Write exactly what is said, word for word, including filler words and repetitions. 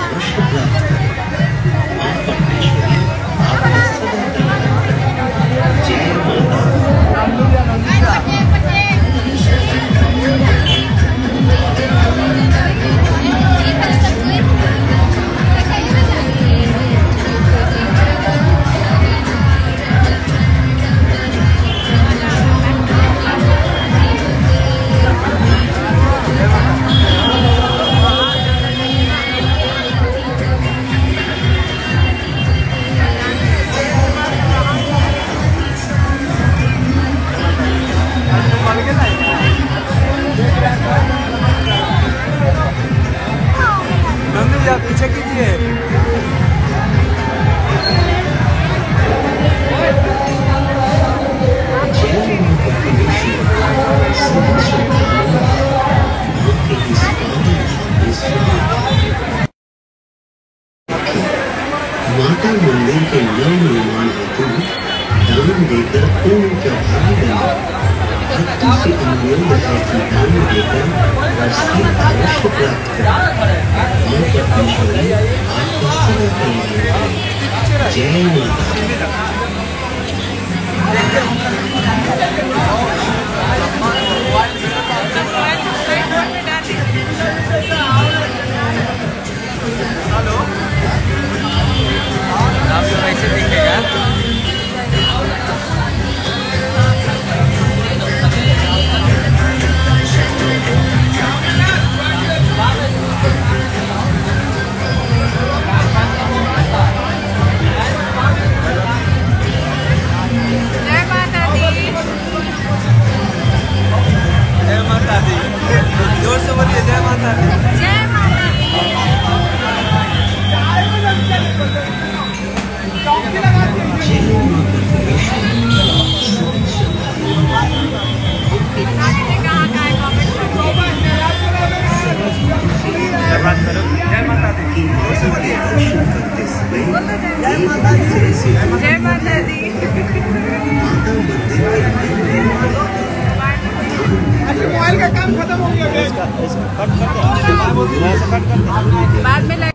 अवश्य प्राप्त करें। मां परमेश्वरी आपका सदा कल्याण करे। जय माता। पीछे कीजिए। माता मंदिर के नव निर्माण हेतु दान देकर पूर्ण का भागी बना। भक्तों से अनुरोध है कि दान देकर वस्तु अवश्य प्राप्त करें। मां परमेश्वरी आपका सदा कल्याण करे। जय माता। जोर से बोलिए जय माता दी। जय माता दी। जय माता दी। जोर से बोलिए जय माता दी। जय माता दी। मोबाइल का काम खत्म हो गया। बाद में